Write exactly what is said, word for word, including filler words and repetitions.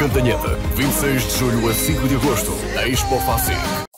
Cantanhede, vinte e seis de julho a cinco de agosto, Expo Facim.